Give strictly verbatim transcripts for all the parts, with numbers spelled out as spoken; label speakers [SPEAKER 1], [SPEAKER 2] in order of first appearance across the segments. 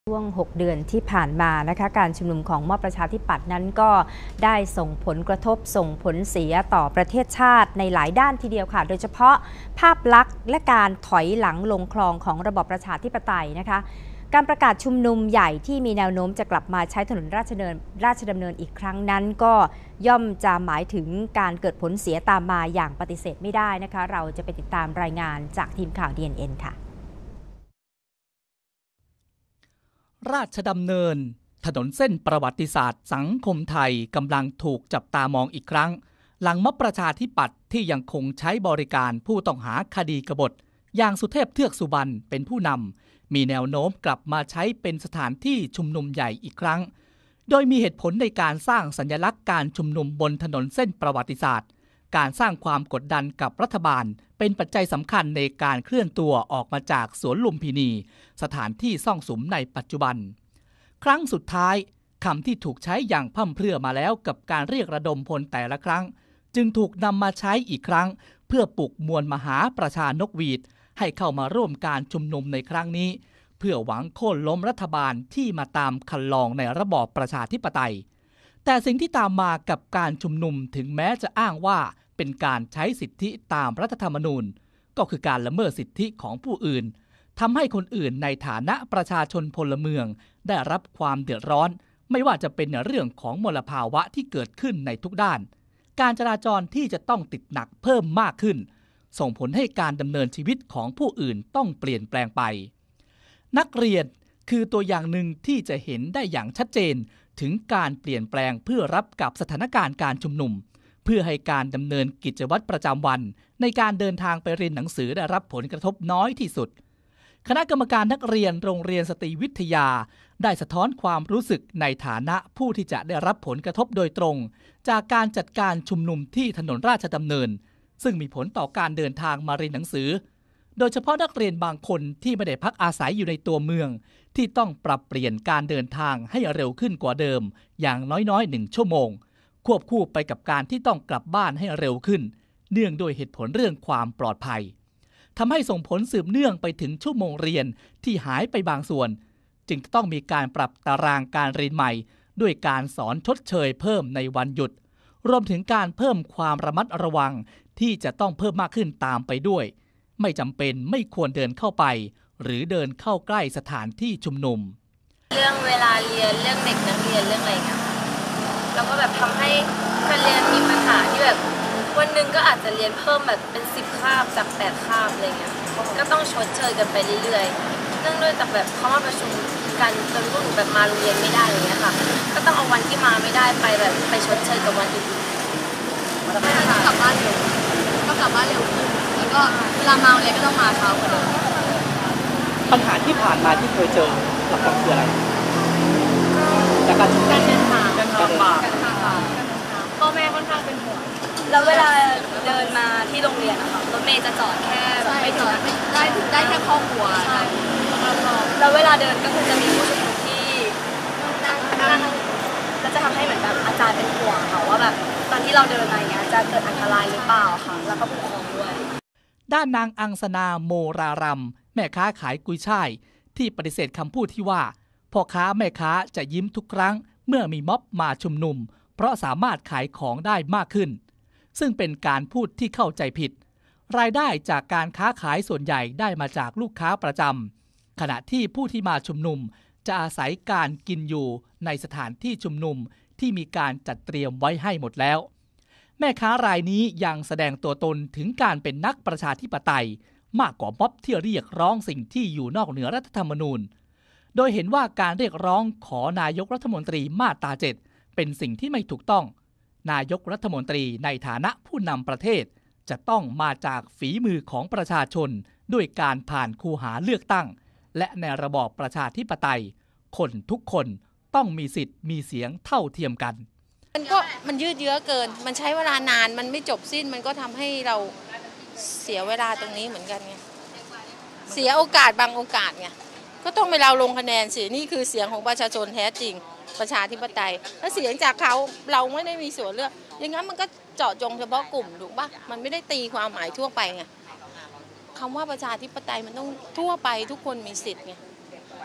[SPEAKER 1] ช่วงหกเดือนที่ผ่านมานะคะการชุมนุมของม็อบประชาธิปัตย์นั้นก็ได้ส่งผลกระทบส่งผลเสียต่อประเทศชาติในหลายด้านทีเดียวค่ะโดยเฉพาะภาพลักษณ์และการถอยหลังลงคลองของระบอบประชาธิปไตยนะคะการประกาศชุมนุมใหญ่ที่มีแนวโน้มจะกลับมาใช้ถนนราชดำเนินราชดำเนินอีกครั้งนั้นก็ย่อมจะหมายถึงการเกิดผลเสียตามมาอย่างปฏิเสธไม่ได้นะคะเราจะไปติดตามรายงานจากทีมข่าว ดี เอ็น เอ็น ค่ะ
[SPEAKER 2] ราชดำเนินถนนเส้นประวัติศาสตร์สังคมไทยกำลังถูกจับตามองอีกครั้งหลังม็อบประชาธิปัตย์ที่ยังคงใช้บริการผู้ต้องหาคดีกบฏอย่างสุเทพเทือกสุบรรณเป็นผู้นำมีแนวโน้มกลับมาใช้เป็นสถานที่ชุมนุมใหญ่อีกครั้งโดยมีเหตุผลในการสร้างสัญลักษณ์การชุมนุมบนถนนเส้นประวัติศาสตร์การสร้างความกดดันกับรัฐบาลเป็นปัจจัยสำคัญในการเคลื่อนตัวออกมาจากสวนลุมพินีสถานที่ซ่องสุมในปัจจุบันครั้งสุดท้ายคำที่ถูกใช้อย่างพร่ำเพรื่อมาแล้วกับการเรียกระดมพลแต่ละครั้งจึงถูกนำมาใช้อีกครั้งเพื่อปลุกมวลมหาประชานกหวีดให้เข้ามาร่วมการชุมนุมในครั้งนี้เพื่อหวังโค่นล้มรัฐบาลที่มาตามคันลองในระบอบประชาธิปไตยแต่สิ่งที่ตามมากับการชุมนุมถึงแม้จะอ้างว่าเป็นการใช้สิทธิตามรัฐธรรมนูญก็คือการละเมิดสิทธิของผู้อื่นทำให้คนอื่นในฐานะประชาชนพลเมืองได้รับความเดือดร้อนไม่ว่าจะเป็นเรื่องของมลภาวะที่เกิดขึ้นในทุกด้านการจราจรที่จะต้องติดหนักเพิ่มมากขึ้นส่งผลให้การดำเนินชีวิตของผู้อื่นต้องเปลี่ยนแปลงไปนักเรียนคือตัวอย่างหนึ่งที่จะเห็นได้อย่างชัดเจนถึงการเปลี่ยนแปลงเพื่อรับกับสถานการณ์การชุมนุมเพื่อให้การดำเนินกิจวัตรประจำวันในการเดินทางไปเรียนหนังสือได้รับผลกระทบน้อยที่สุดคณะกรรมการนักเรียนโรงเรียนสตรีวิทยาได้สะท้อนความรู้สึกในฐานะผู้ที่จะได้รับผลกระทบโดยตรงจากการจัดการชุมนุมที่ถนนราชดำเนินซึ่งมีผลต่อการเดินทางมาเรียนหนังสือโดยเฉพาะนักเรียนบางคนที่ไม่ได้พักอาศัยอยู่ในตัวเมืองที่ต้องปรับเปลี่ยนการเดินทางให้เร็วขึ้นกว่าเดิมอย่างน้อยๆหนึ่งชั่วโมงควบคู่ไปกับการที่ต้องกลับบ้านให้เร็วขึ้นเนื่องด้วยเหตุผลเรื่องความปลอดภัยทำให้ส่งผลสืบเนื่องไปถึงชั่วโมงเรียนที่หายไปบางส่วนจึงต้องมีการปรับตารางการเรียนใหม่ด้วยการสอนชดเชยเพิ่มในวันหยุดรวมถึงการเพิ่มความระมัดระวังที่จะต้องเพิ่มมากขึ้นตามไปด้วยไม่จำเป็นไม่ควรเดินเข้าไปหรือเดินเข้าใกล้สถานที่ชุมนุม
[SPEAKER 3] เรื่องเวลาเรียนเรื่องเด็กนักเรียนเรื่องอะไรเงี้ยแล้วก็แบบทำให้การเรียนมีปัญหาที่แบบวันหนึ่งก็อาจจะเรียนเพิ่มแบบเป็นสิบคาบจากแปดคาบอะไรเงี้ยก็ต้องชดเชยกันไปเรื่อยๆเนื่องด้วยจากแบบเขามาประชุมกันจนพวกหนูแบบมาโรงเรียนไม่ได้อย่างเงี้ยค่ะก็ต้องเอาวันที่มาไม่ได้ไปแบบไปชดเชยกับวันอื่นๆไม่ได้กลับบ้านเร็วก็กลับบ้านเร็วแล้วก็เวลามาโรงเรียนก็ต้องมาเช้ากว่าเดิม
[SPEAKER 2] ปัญหาที่ผ่านมาที่เคยเจอหลักๆคืออะไรจากการ
[SPEAKER 3] การเดินทาง
[SPEAKER 2] การลำบาก
[SPEAKER 3] พ่อแม่ค่อนข้างเป็นห่วง
[SPEAKER 4] แล้วเวลาเดินมาที่โรงเรียนนะคะรถเมล์จะจอดแค่ไม่ถึง
[SPEAKER 3] ได้ได้แค่ครอบครัวใช่
[SPEAKER 4] แล้วเวลาเดินก็คือจะมีผู้ชุมนุมที่นั่งก็จะทำให้เหมือนแบบอาจารย์เป็นห่วงค่ะว่าแบบตอนที่เราเดินมาอย่างเงี้ยจะเกิดอันตรายหรือเปล่าค่ะแล้วก็ผู้ปกครองด้วย
[SPEAKER 2] ด้านนางอังสนาโมรารำแม่ค้าขายกุยช่ายที่ปฏิเสธคำพูดที่ว่าพ่อค้าแม่ค้าจะยิ้มทุกครั้งเมื่อมีม็อบมาชุมนุมเพราะสามารถขายของได้มากขึ้นซึ่งเป็นการพูดที่เข้าใจผิดรายได้จากการค้าขายส่วนใหญ่ได้มาจากลูกค้าประจำขณะที่ผู้ที่มาชุมนุมจะอาศัยการกินอยู่ในสถานที่ชุมนุมที่มีการจัดเตรียมไว้ให้หมดแล้วแม่ค้ารายนี้ยังแสดงตัวตนถึงการเป็นนักประชาธิปไตยมากกว่าม็อบที่เรียกร้องสิ่งที่อยู่นอกเหนือรัฐธรรมนูญโดยเห็นว่าการเรียกร้องขอนายกรัฐมนตรีมาตราเจ็ดเป็นสิ่งที่ไม่ถูกต้องนายกรัฐมนตรีในฐานะผู้นำประเทศจะต้องมาจากฝีมือของประชาชนด้วยการผ่านคูหาเลือกตั้งและในระบอบประชาธิปไตยคนทุกคนต้องมีสิทธิ์มีเสียงเท่าเทียมกัน
[SPEAKER 5] มันก็มันยืดเยื้อเกินมันใช้เวลานานมันไม่จบสิ้นมันก็ทำให้เราเสียเวลาตรงนี้เหมือนกันไงเสียโอกาสบางโอกาสไงก็ต้องไปเราลงคะแนนสินี่คือเสียงของประชาชนแท้จริงประชาธิปไตยและเสียงจากเขาเราไม่ได้มีส่วนเลือกอย่างนั้นมันก็เจาะจงเฉพาะกลุ่มถูกปะมันไม่ได้ตีความหมายทั่วไปไงคำว่าประชาธิปไตยมันต้องทั่วไปทุกคนมีสิทธิ์ไง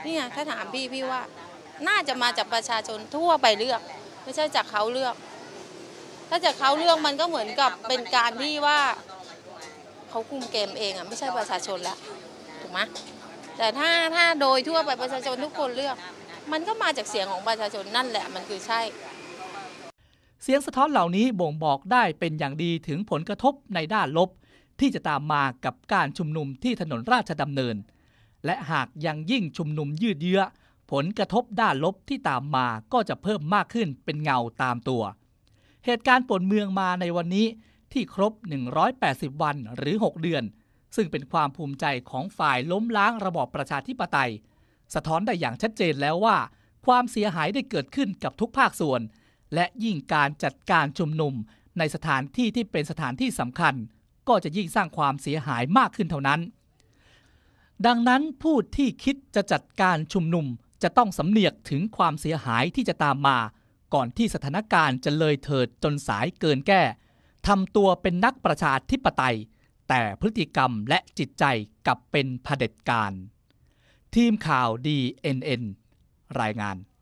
[SPEAKER 5] เนี่ยถ้าถามพี่พี่ว่าน่าจะมาจากประชาชนทั่วไปเลือกไม่ใช่จากเขาเลือกถ้าจากเขาเลือกมันก็เหมือนกับเป็นการที่ว่าเขาคุมเกมเองอ่ะไม่ใช่ประชาชนแล้วถูกไหมแต่ถ้าถ้าโดยทั่วไปประชาชนทุกคนเลือกมันก็มาจากเสียงของประชาชนนั่นแหละมันคือใช่
[SPEAKER 2] เสียงสะท้อนเหล่านี้บ่งบอกได้เป็นอย่างดีถึงผลกระทบในด้านลบที่จะตามมากับการชุมนุมที่ถนนราชดำเนินและหากยังยิ่งชุมนุมยืดเยื้อผลกระทบด้านลบที่ตามมาก็จะเพิ่มมากขึ้นเป็นเงาตามตัวเหตุการณ์ป่วนเมืองมาในวันนี้ที่ครบหนึ่งร้อยแปดสิบวันหรือหกเดือนซึ่งเป็นความภูมิใจของฝ่ายล้มล้างระบอบประชาธิปไตยสะท้อนได้อย่างชัดเจนแล้วว่าความเสียหายได้เกิดขึ้นกับทุกภาคส่วนและยิ่งการจัดการชุมนุมในสถานที่ที่เป็นสถานที่สำคัญก็จะยิ่งสร้างความเสียหายมากขึ้นเท่านั้นดังนั้นผู้ที่คิดจะจัดการชุมนุมจะต้องสำเนียกถึงความเสียหายที่จะตามมาก่อนที่สถานการณ์จะเลยเถิดจนสายเกินแก้ทำตัวเป็นนักประชาธิปไตยแต่พฤติกรรมและจิตใจกลับเป็นเผด็จการทีมข่าว ดี เอ็น เอ็น รายงาน